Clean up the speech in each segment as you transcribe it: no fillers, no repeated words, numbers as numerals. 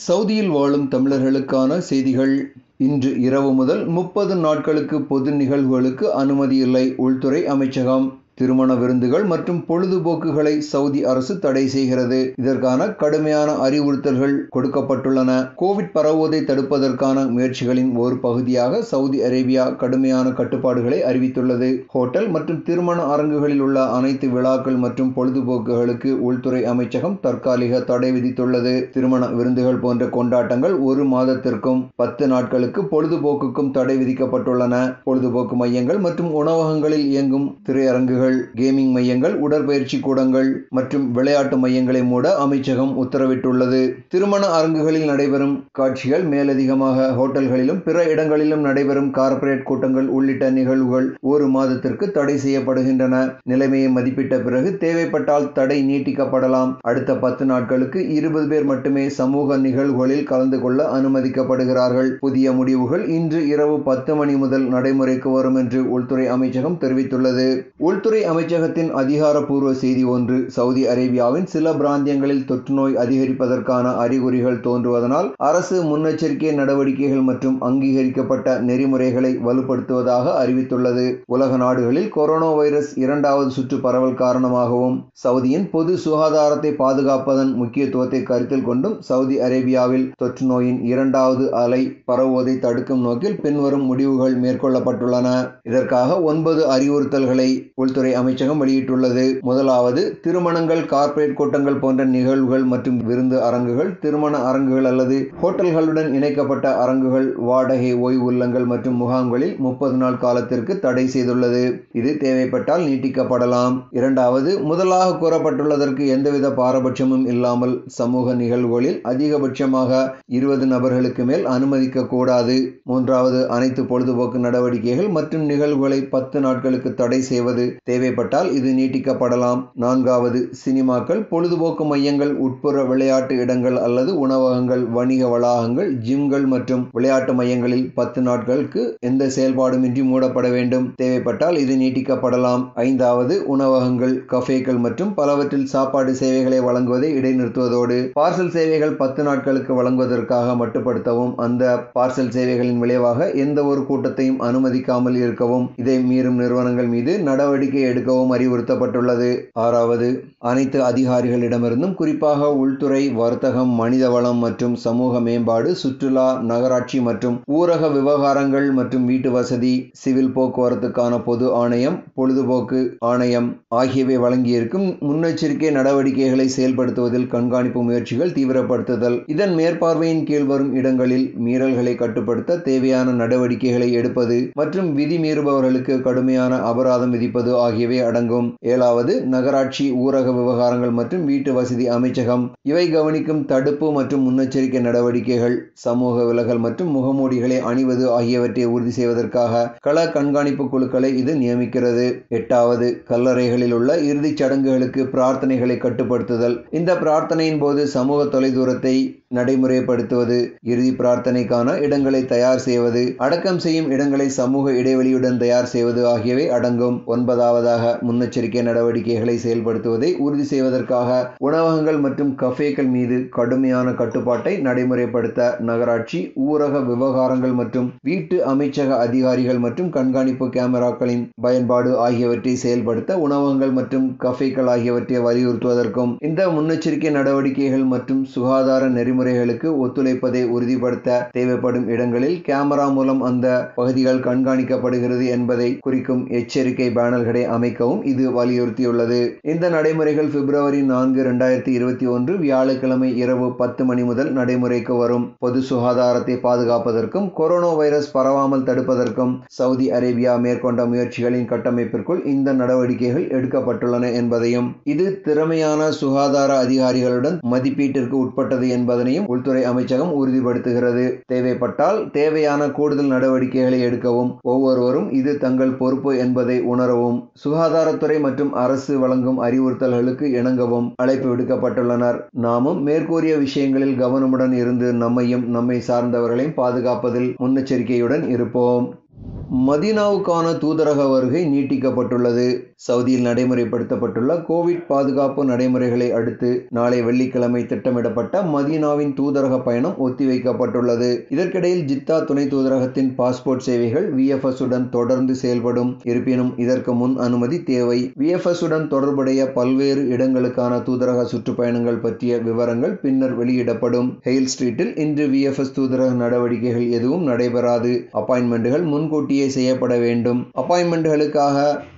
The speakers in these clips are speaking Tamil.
சவுதியில் வாழும் தமிழர்களுக்கான செய்திகள். இன்று இரவு முதல் 30 நாட்களுக்கு பொது நிகழ்வுகளுக்கு அனுமதி இல்லை. உள்துறை அமைச்சகம். திருமண விருந்துகள் மற்றும் பொழுதுபோக்குகளை சவுதி அரசு தடை செய்கிறது. இதற்கான கடுமையான அறிவுறுத்தல்கள் கொடுக்கப்பட்டுள்ளன. கோவிட் பரவுவதை தடுப்பதற்கான முயற்சிகளின் ஒரு பகுதியாக சவுதி அரேபியா கடுமையான கட்டுப்பாடுகளை அறிவித்துள்ளது. ஹோட்டல் மற்றும் திருமண அரங்குகளில் உள்ள அனைத்து விழாக்கள் மற்றும் பொழுதுபோக்குகளுக்கு உள்துறை அமைச்சகம் தற்காலிக தடை விதித்துள்ளது. திருமண விருந்துகள் போன்ற கொண்டாட்டங்கள் 1 மாதத்திற்கும் 10 நாட்களுக்கு பொழுதுபோக்குக்கும் தடை விதிக்கப்பட்டுள்ளன. பொழுதுபோக்கு மையங்கள் மற்றும் உணவகங்களில் இயங்கும் திரையரங்குகள், கேமிங் மையங்கள், உடற்பயிற்சி கூடங்கள் மற்றும் விளையாட்டு மையங்களை மூட அமைச்சகம் உத்தரவிட்டுள்ளது. திருமண அரங்குகளில் நடைபெறும் காட்சிகள், மேலதிகமாக ஹோட்டல்களிலும் பிற இடங்களிலும் நடைபெறும் கார்ப்பரேட் கூட்டங்கள் உள்ளிட்ட நிகழ்வுகள் 1 மாதத்திற்கு தடை செய்யப்படுகின்றன. நிலைமையை மதிப்பிட்ட பிறகு தேவைப்பட்டால் தடை நீட்டிக்கப்படலாம். அடுத்த 10 நாட்களுக்கு 20 பேர் மட்டுமே சமூக நிகழ்வுகளில் கலந்து கொள்ள அனுமதிக்கப்படுகிறார்கள். புதிய முடிவுகள் இன்று இரவு 10 மணி முதல் நடைமுறைக்கு வரும் என்று உள்துறை அமைச்சகம் தெரிவித்துள்ளது. உள்துறை அமைச்சகத்தின் அதிகாரப்பூர்வ செய்தி ஒன்று: சவுதி அரேபியாவின் சில பிராந்தியங்களில் தொற்றுநோய் அதிகரிப்பதற்கான அறிகுறிகள் தோன்றுவதனால் அரசு முன்னெச்சரிக்கை நடவடிக்கைகள் மற்றும் அங்கீகரிக்கப்பட்ட நெறிமுறைகளை வலுப்படுத்துவதாக அறிவித்துள்ளது. உலக நாடுகளில் கொரோனா வைரஸ் 2வது சுற்று பரவல் காரணமாகவும் சவுதியின் பொது சுகாதாரத்தை பாதுகாப்பதன் முக்கியத்துவத்தை கருத்தில் கொண்டும் சவுதி அரேபியாவில் தொற்று நோயின் 2வது அலை பரவுவதை தடுக்கும் நோக்கில் பின்வரும் முடிவுகள் மேற்கொள்ளப்பட்டுள்ளன. இதற்காக 9 அறிவுறுத்தல்களை உள்துறை அமைச்சகம் வெளியிட்டுள்ளது. முதலாவது, திருமணங்கள், கார்ப்பரேட் கூட்டங்கள் போன்ற நிகழ்வுகள் மற்றும் விருந்து அரங்குகள், திருமண அரங்குகள் அல்லது ஹோட்டல்களுடன் இணைக்கப்பட்ட அரங்குகள், வாடகை ஓய்வு இல்லங்கள் மற்றும் முகாம்களில் 30 நாள் காலத்திற்கு தடை செய்துள்ளது. இது தேவைப்பட்டால் நீட்டிக்கப்படலாம். இரண்டாவது, முதலாக கூறப்பட்டுள்ளதற்கு எந்தவித பாரபட்சமும் இல்லாமல் சமூக நிகழ்வுகளில் அதிகபட்சமாக 20 நபர்களுக்கு மேல் அனுமதிக்க கூடாது. மூன்றாவது, அனைத்து பொழுதுபோக்கு நடவடிக்கைகள் மற்றும் நிகழ்வுகளை 10 நாட்களுக்கு தடை செய்வது. தேவைப்பட்டால் இது நீட்டிக்கப்படலாம். நான்காவது, சினிமாக்கள், பொழுதுபோக்கு மையங்கள், உட்புற விளையாட்டு இடங்கள் அல்லது உணவகங்கள், வணிக வளாகங்கள், ஜிம்கள் மற்றும் விளையாட்டு மையங்களில் 10 நாட்களுக்கு எந்த செயல்பாடுமின்றி மூடப்பட வேண்டும். தேவைப்பட்டால் இது நீட்டிக்கப்படலாம். ஐந்தாவது, உணவகங்கள், கஃபேக்கள் மற்றும் பலவற்றில் சாப்பாடு சேவைகளை வழங்குவதை இடைநிறுத்துவதோடு பார்சல் சேவைகள் 10 நாட்களுக்கு வழங்குவதற்காக மட்டுப்படுத்தவும். அந்த பார்சல் சேவைகளின் விளைவாக எந்த ஒரு கூட்டத்தையும் அனுமதிக்காமல் இருக்கவும். இதை மீறும் நிறுவனங்கள் மீது நடவடிக்கை எடுக்கவும் அறிவுறுத்தப்பட்டுள்ளது. ஆறாவது, அனைத்து அதிகாரிகளிடமிருந்தும் குறிப்பாக உள்துறை, வர்த்தகம், மனிதவளம் மற்றும் சமூக மேம்பாடு, சுற்றுலா, நகராட்சி மற்றும் ஊரக விவகாரங்கள் மற்றும் வீட்டு வசதி, சிவில் போக்குவரத்துக்கான பொது ஆணையம், பொழுதுபோக்கு ஆணையம் ஆகியவை வழங்கியிருக்கும் முன்னெச்சரிக்கை நடவடிக்கைகளை செயல்படுத்துவதில் கண்காணிப்பு முயற்சிகள் தீவிரப்படுத்துதல். இதன் மேற்பார்வையின் கீழ் வரும் இடங்களில் மீறல்களை கட்டுப்படுத்த தேவையான நடவடிக்கைகளை எடுப்பது மற்றும் விதி மீறுபவர்களுக்கு கடுமையான அபராதம் விதிப்பது ஆகியவை அடங்கும். ஏழாவது, நகராட்சி, ஊரக விவகாரங்கள் மற்றும் வீட்டு வசதி அமைச்சகம் இவை கவனிக்கும் தடுப்பு மற்றும் முன்னெச்சரிக்கை நடவடிக்கைகள், சமூக விலகல் மற்றும் முகமூடிகளை அணிவது ஆகியவற்றை உறுதி செய்வதற்காக கள கண்காணிப்பு குழுக்களை இது நியமிக்கிறது. எட்டாவது, கல்லறைகளில் உள்ள இறுதிச் சடங்குகளுக்கு பிரார்த்தனைகளை கட்டுப்படுத்துதல். இந்த பிரார்த்தனையின் போது சமூக தொலைதூரத்தை நடைமுறைப்படுத்துவது, இறுதி பிரார்த்தனைக்கான இடங்களை தயார் செய்வது, அடக்கம் செய்யும் இடங்களை சமூக இடைவெளியுடன் தயார் செய்வது ஆகியவை அடங்கும். ஒன்பதாவதாக, முன்னெச்சரிக்கை நடவடிக்கைகளை செயல்படுத்துவதை உறுதி செய்வதற்காக உணவகங்கள் மற்றும் கஃபேக்கள் மீது கடுமையான கட்டுப்பாட்டை நடைமுறைப்படுத்த நகராட்சி, ஊரக விவகாரங்கள் மற்றும் வீட்டு அமைச்சக அதிகாரிகள் மற்றும் கண்காணிப்பு கேமராக்களின் பயன்பாடு ஆகியவற்றை செயல்படுத்த உணவகங்கள் மற்றும் கஃபேக்கள் ஆகியவற்றை வலியுறுத்துவதற்கும். இந்த முன்னெச்சரிக்கை நடவடிக்கைகள் மற்றும் சுகாதார நெறிமுறைகளுக்கு ஒத்துழைப்பதை உறுதிப்படுத்த தேவைப்படும் இடங்களில் கேமரா மூலம் அந்த பகுதிகள் கண்காணிக்கப்படுகிறது என்பதை குறிக்கும் எச்சரிக்கை பேனல்களை அமைக்கவும் இது வலியுறுத்தியுள்ளது. இந்த நடைமுறைகள் பிப்ரவரி 4, 2021 வியாழக்கிழமை இரவு 10 மணி முதல் நடைமுறைக்கு வரும். பொது சுகாதாரத்தை பாதுகாப்பதற்கும் கொரோனா வைரஸ் பரவாமல் தடுப்பதற்கும் சவுதி அரேபியா மேற்கொண்ட முயற்சிகளின் கட்டமைப்பிற்குள் இந்த நடவடிக்கைகள் எடுக்கப்பட்டுள்ளன என்பதையும், இது திறமையான சுகாதார அதிகாரிகளுடன் மதிப்பீட்டிற்கு உட்பட்டது என்பதனையும் உள்துறை அமைச்சகம் உறுதிப்படுத்துகிறது. தேவைப்பட்டால் தேவையான கூடுதல் நடவடிக்கைகளை எடுக்கவும், ஒவ்வொருவரும் இது தங்கள் பொறுப்பு என்பதை உணரவும், சுகாதாரத்துறை மற்றும் அரசு வழங்கும் அறிவுறுத்தல்களுக்கு இணங்கவும் அழைப்பு விடுக்கப்பட்டுள்ளனர். நாமும் மேற்கூறிய விஷயங்களில் கவனமுடன் இருந்து நம்மையும் நம்மை சார்ந்தவர்களையும் பாதுகாப்பதில் முன்னெச்சரிக்கையுடன் இருப்போம். மதீனாவுக்கான தூதரக வருகை நீட்டிக்கப்பட்டுள்ளது. சவுதியில் நடைமுறைப்படுத்தப்பட்டுள்ள கோவிட் பாதுகாப்பு நடைமுறைகளை அடுத்து நாளை வெள்ளிக்கிழமை திட்டமிடப்பட்ட மதீனாவின் தூதரக பயணம் ஒத்திவைக்கப்பட்டுள்ளது. இதற்கிடையில் ஜித்தா துணை தூதரகத்தின் பாஸ்போர்ட் சேவைகள் VFS உடன் தொடர்ந்து செயல்படும். இருப்பினும் இதற்கு முன் அனுமதி தேவை. VFS உடன் தொடர்புடைய பல்வேறு இடங்களுக்கான தூதரக சுற்றுப்பயணங்கள் பற்றிய விவரங்கள் பின்னர் வெளியிடப்படும். ஹெயில் ஸ்ட்ரீட்டில் இன்று VFS தூதரக நடவடிக்கைகள் எதுவும் நடைபெறாது. அப்பாயின்மெண்டுகள் முன்கூட்டியே செய்யப்பட வேண்டும். அப்பாயின்மெண்டுகளுக்காக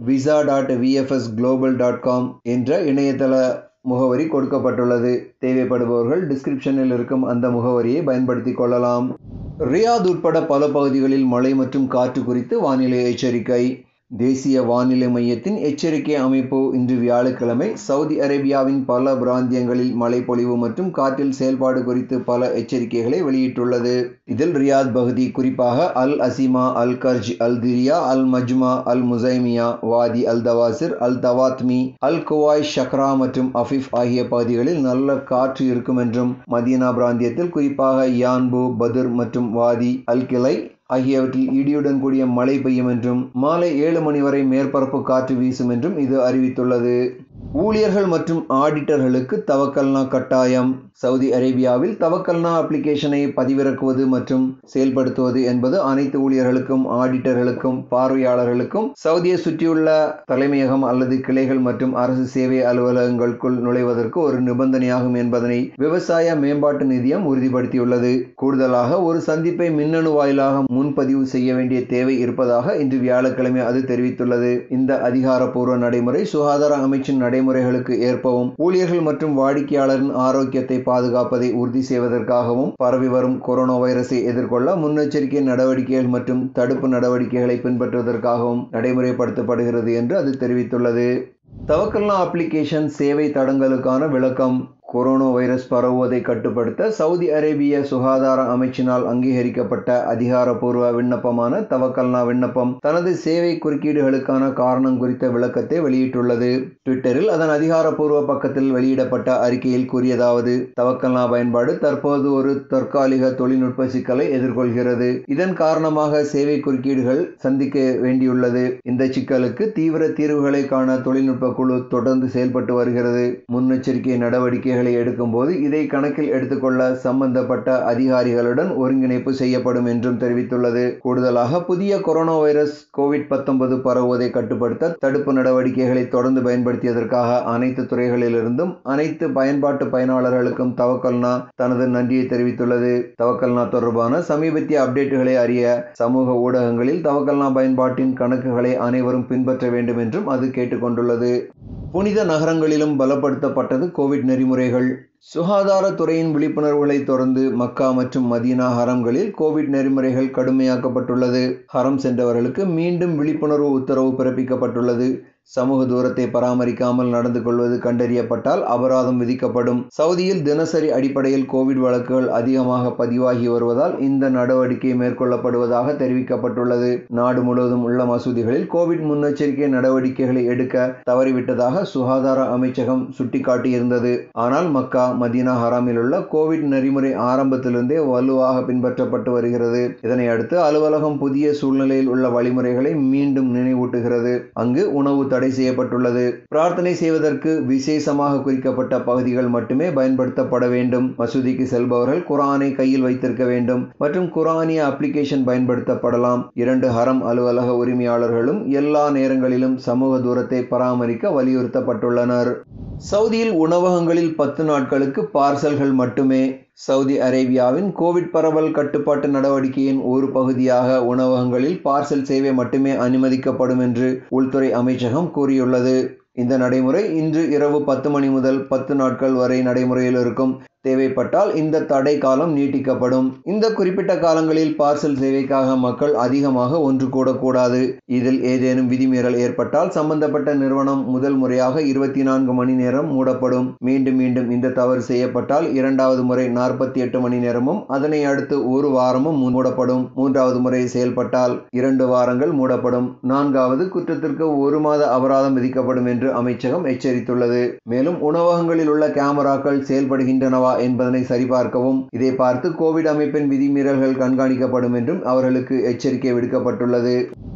visa.vfsglobal.com என்ற இணையதள முகவரி கொடுக்கப்பட்டுள்ளது. தேவைப்படுபவர்கள் டிஸ்கிரிப்ஷனில் இருக்கும் அந்த முகவரியை பயன்படுத்திக் கொள்ளலாம். ரியாத் உட்பட பல பகுதிகளில் மழை மற்றும் காற்று குறித்து வானிலை எச்சரிக்கை. தேசிய வானிலை மையத்தின் எச்சரிக்கை அமைப்பு இன்று வியாழக்கிழமை சவுதி அரேபியாவின் பல பிராந்தியங்களில் மழை பொழிவு மற்றும் காற்றில் செயல்பாடு குறித்து பல எச்சரிக்கைகளை வெளியிட்டுள்ளது. இதில் ரியாத் பகுதி, குறிப்பாக அல் அசிமா, அல் கர்ஜ், அல் திரியா, அல் மஜ்மா, அல் முசைமியா, வாதி அல் தவாசிர், அல் தவாத்மி, அல் குவாய், ஷக்ரா மற்றும் அஃபிஃப் ஆகிய பகுதிகளில் நல்ல காற்று இருக்கும் என்றும், மதீனா பிராந்தியத்தில் குறிப்பாக யான்பு, பதுர் மற்றும் வாதி அல் கிளை ஆகியவற்றில் இடியுடன் கூடிய மழை பெய்யும் என்றும், மாலை 7 மணி வரை மேற்பரப்பு காற்று வீசும் என்றும் இது அறிவித்துள்ளது. ஊழியர்கள் மற்றும் ஆடிட்டர்களுக்கு தவக்கல்னா கட்டாயம். சவுதி அரேபியாவில் தவக்கல்னா அப்ளிகேஷனை பதிவிறக்குவது மற்றும் செயல்படுத்துவது என்பது அனைத்து ஊழியர்களுக்கும், ஆடிட்டர்களுக்கும், பார்வையாளர்களுக்கும் சவுதியை சுற்றியுள்ள தலைமையகம் அல்லது கிளைகள் மற்றும் அரசு சேவை அலுவலகங்களுக்குள் நுழைவதற்கு ஒரு நிபந்தனையாகும் என்பதனை விவசாய மேம்பாட்டு நிதியம் உறுதிப்படுத்தியுள்ளது. கூடுதலாக ஒரு சந்திப்பை மின்னணு வாயிலாக முன்பதிவு செய்ய வேண்டிய தேவை இருப்பதாக இன்று வியாழக்கிழமை அது தெரிவித்துள்ளது. இந்த அதிகாரப்பூர்வ நடைமுறை சுகாதார அமைச்சின் நடைமுறைகளுக்கு ஏற்பவும், ஊழியர்கள் மற்றும் வாடிக்கையாளரின் ஆரோக்கியத்தை பாதுகாப்பதை உறுதி செய்வதற்காகவும், பரவி வரும் கொரோனா வைரஸை எதிர்கொள்ள முன்னெச்சரிக்கை நடவடிக்கைகள் மற்றும் தடுப்பு நடவடிக்கைகளை பின்பற்றுவதற்காகவும் நடைமுறைப்படுத்தப்படுகிறது என்று அது தெரிவித்துள்ளது. தவக்கல்னா அப்ளிகேஷன் சேவை தடங்களுக்கான விளக்கம். கொரோனா வைரஸ் பரவுவதை கட்டுப்படுத்த சவுதி அரேபிய சுகாதார அமைச்சினால் அங்கீகரிக்கப்பட்ட அதிகாரப்பூர்வ விண்ணப்பமான தவக்கல்னா விண்ணப்பம் தனது சேவை குறுக்கீடுகளுக்கான காரணம் குறித்த விளக்கத்தை வெளியிட்டுள்ளது. ட்விட்டரில் அதன் அதிகாரப்பூர்வ பக்கத்தில் வெளியிடப்பட்ட அறிக்கையில் கூறியதாவது: தவக்கல்னா பயன்பாடு தற்போது ஒரு தற்காலிக தொழில்நுட்ப சிக்கலை எதிர்கொள்கிறது. இதன் காரணமாக சேவை குறுக்கீடுகள் சந்திக்க வேண்டியுள்ளது. இந்த சிக்கலுக்கு தீவிர தீர்வுகளை காண தொழில்நுட்ப குழு தொடர்ந்து செயல்பட்டு வருகிறது. முன்னெச்சரிக்கை நடவடிக்கை எடுக்கும் போது இதை கணக்கில் எடுத்துக்கொள்ள சம்பந்தப்பட்ட அதிகாரிகளுடன் ஒருங்கிணைப்பு செய்யப்படும் என்றும் தெரிவித்துள்ளது. கூடுதலாக புதிய கொரோனா வைரஸ் COVID-19 பரவுவதை கட்டுப்படுத்த தடுப்பு நடவடிக்கைகளை தொடர்ந்து பயன்படுத்தியதற்காக அனைத்து துறைகளிலிருந்தும் அனைத்து பயன்பாட்டு பயனாளர்களுக்கும் தவக்கல்னா தனது நன்றியை தெரிவித்துள்ளது. தவக்கல்னா தொடர்பான சமீபத்திய அப்டேட்டுகளை அறிய சமூக ஊடகங்களில் தவக்கல்னா பயன்பாட்டின் கணக்குகளை அனைவரும் பின்பற்ற வேண்டும் என்றும் அது கேட்டுக்கொண்டுள்ளது. புனித நகரங்களிலும் பலப்படுத்தப்பட்டது கோவிட் நெறிமுறைகள். சுகாதாரத்துறையின் விழிப்புணர்வுகளை தொடர்ந்து மக்கா மற்றும் மதீனா ஹரம்களில் கோவிட் நெறிமுறைகள் கடுமையாக்கப்பட்டுள்ளது. ஹரம் சென்றவர்களுக்கு மீண்டும் விழிப்புணர்வு உத்தரவு பிறப்பிக்கப்பட்டுள்ளது. சமூக தூரத்தை பராமரிக்காமல் நடந்து கொள்வது கண்டறியப்பட்டால் அபராதம் விதிக்கப்படும். சவுதியில் தினசரி அடிப்படையில் கோவிட் வழக்குகள் அதிகமாக பதிவாகி வருவதால் இந்த நடவடிக்கை மேற்கொள்ளப்படுவதாக தெரிவிக்கப்பட்டுள்ளது. நாடு முழுவதும் உள்ள மசூதிகளில் கோவிட் முன்னெச்சரிக்கை நடவடிக்கைகளை எடுக்க தவறிவிட்டதாக சுகாதார அமைச்சகம் சுட்டிக்காட்டியிருந்தது. ஆனால் மக்கா, மதீனா ஹராமில் உள்ள கோவிட் நெறிமுறை ஆரம்பத்திலிருந்தே வலுவாக பின்பற்றப்பட்டு வருகிறது. இதனை அடுத்து அலுவலகம் புதிய சூழ்நிலையில் உள்ள வழிமுறைகளை மீண்டும் நினைவூட்டுகிறது. அங்கு உணவு தடை செய்யப்பட்டுள்ளது. பிரார்த்தனை செய்வதற்கு விசேஷமாக குறிக்கப்பட்ட பகுதிகள் மட்டுமே பயன்படுத்தப்பட வேண்டும். மசூதிக்கு செல்பவர்கள் குர்ஆனை கையில் வைத்திருக்க வேண்டும் மற்றும் குர்ஆனிய அப்ளிகேஷன் பயன்படுத்தப்படலாம். 2 ஹரம் அலுவலக உரிமையாளர்களும் எல்லா நேரங்களிலும் சமூக தூரத்தை பராமரிக்க வலியுறுத்தப்பட்டுள்ளனர். சவுதியில் உணவகங்களில் 10 நாட்களுக்கு பார்சல்கள் மட்டுமே. சவுதி அரேபியாவின் கோவிட் பரவல் கட்டுப்பாட்டு நடவடிக்கையின் ஒரு பகுதியாக உணவகங்களில் பார்சல் சேவை மட்டுமே அனுமதிக்கப்படும் என்று உள்துறை அமைச்சகம் கூறியுள்ளது. இந்த நடைமுறை இன்று இரவு 10 மணி முதல் 10 நாட்கள் வரை நடைமுறையில் இருக்கும். தேவைப்பட்டால் இந்த தடை காலம் நீட்டிக்கப்படும். இந்த குறிப்பிட்ட காலங்களில் பார்சல் சேவைக்காக மக்கள் அதிகமாக ஒன்று கூடக்கூடாது. இதில் ஏதேனும் விதிமீறல் ஏற்பட்டால் சம்பந்தப்பட்ட நிறுவனம் முதல் முறையாக 24 மணி நேரம் மூடப்படும். மீண்டும் இந்த தவறு செய்யப்பட்டால் 2வது முறை 48 மணி நேரமும், அதனை அடுத்து 1 வாரமும் மூடப்படும். 3வது முறை செயல்பட்டால் 2 வாரங்கள் மூடப்படும். 4வது குற்றத்திற்கு 1 மாத அபராதம் விதிக்கப்படும் என்று அமைச்சகம் எச்சரித்துள்ளது. மேலும் உணவகங்களில் உள்ள கேமராக்கள் செயல்படுகின்றனவா என்பதனை சரிபார்க்கவும். இதை பார்த்து கோவிட் அமைப்பின் விதிமீறல்கள் கண்காணிக்கப்படும் என்றும் அவர்களுக்கு எச்சரிக்கை விடுக்கப்பட்டுள்ளது.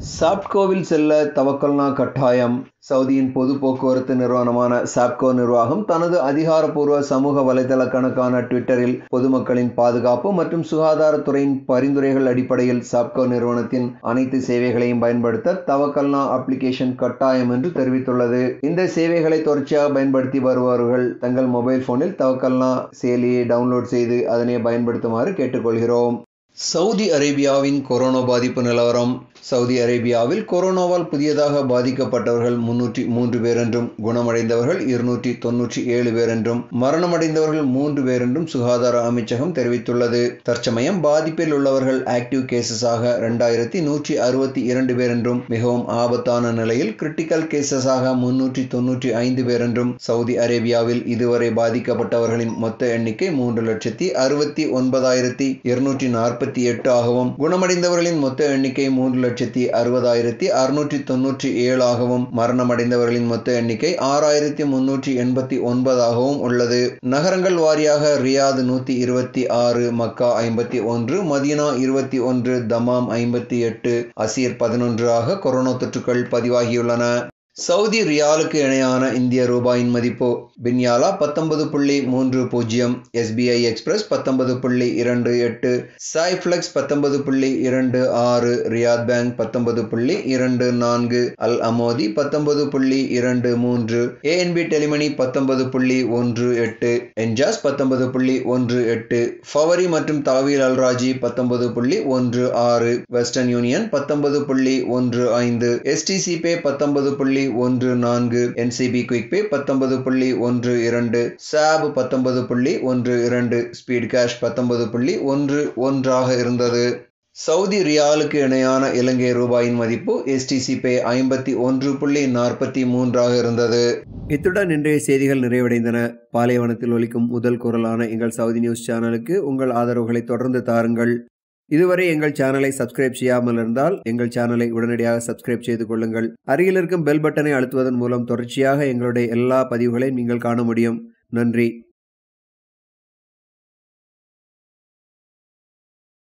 சாப்ட்கோவில் செல்ல தவக்கல்னா கட்டாயம். சவுதியின் பொது போக்குவரத்து நிறுவனமான சாப்ட்கோ நிர்வாகம் தனது அதிகாரப்பூர்வ சமூக வலைதள கணக்கான ட்விட்டரில் பொதுமக்களின் பாதுகாப்பு மற்றும் சுகாதாரத்துறையின் பரிந்துரைகள் அடிப்படையில் சாப்ட்கோ நிறுவனத்தின் அனைத்து சேவைகளையும் பயன்படுத்த தவக்கல்னா அப்ளிகேஷன் கட்டாயம் என்று தெரிவித்துள்ளது. இந்த சேவைகளை தொடர்ச்சியாக பயன்படுத்தி வருபவர்கள் தங்கள் மொபைல் போனில் தவக்கல்னா செயலியை டவுன்லோட் செய்து அதனை பயன்படுத்துமாறு கேட்டுக்கொள்கிறோம். சவுதி அரேபியாவின் கொரோனா பாதிப்பு நிலவரம். சவுதி அரேபியாவில் கொரோனாவால் புதியதாக பாதிக்கப்பட்டவர்கள் 303 பேர் என்றும் குணமடைந்தவர்கள் 297 பேர் என்றும் மரணமடைந்தவர்கள் 3 பேர் என்றும் சுகாதார அமைச்சகம் தெரிவித்துள்ளது. தற்சமயம் பாதிப்பில் உள்ளவர்கள் ஆக்டிவ் கேசஸாக 2162 பேர் என்றும் மிகவும் ஆபத்தான நிலையில் கிரிட்டிக்கல் கேசஸாக 395 பேர் என்றும் சவுதி அரேபியாவில் இதுவரை பாதிக்கப்பட்டவர்களின் மொத்த எண்ணிக்கை 3,89,248 ஆகவும் குணமடைந்தவர்களின் மொத்த எண்ணிக்கை 3,60,697 ஆகவும் மரணமடைந்தவர்களின் மொத்த எண்ணிக்கை 6,389 ஆகவும் உள்ளது. நகரங்கள் வாரியாக ரியாத் 126, மக்கா 51, மதீனா 21, தமாம் 58, அசீர் 11 ஆக கொரோனா தொற்றுகள் பதிவாகியுள்ளன. சவுதி ரியாலுக்கு இணையான இந்திய ரூபாயின் மதிப்பு. பின்யாலா 19.30, SBI எக்ஸ்பிரஸ் 19.28, சாய்ஃப்ளெக்ஸ் 19.26, Riyad bank 19.24, Al Amoudi 19.23, ANB Telemoney 19.18, Enjaz 19.18, Fawri மற்றும் Tahweel Al Rajhi 19.16, Western Union 19.15, STC Pay 19.14, NCB Quick Pay 19.12, SAB 19.12, speed cash 19.11 ஆக இருந்தது. சவுதி ரியாலுக்கு இணையான இலங்கை ரூபாயின் மதிப்பு STC பே 51.43 ஆக இருந்தது. இத்துடன் இன்றைய செய்திகள் நிறைவடைந்தன. பாலைவனத்தில் ஒலிக்கும் முதல் குரலான எங்கள் சவுதி நியூஸ் சேனலுக்கு உங்கள் ஆதரவுகளை தொடர்ந்து தாருங்கள். இதுவரை எங்கள் சேனலை சப்ஸ்கிரைப் செய்யாமல் இருந்தால் எங்கள் சேனலை உடனடியாக சப்ஸ்கிரைப் செய்து கொள்ளுங்கள். அருகில் இருக்கும் பெல் பட்டனை அழுத்துவதன் மூலம் தொடர்ச்சியாக எங்களுடைய எல்லா பதிவுகளையும் நீங்கள் காண முடியும். நன்றி.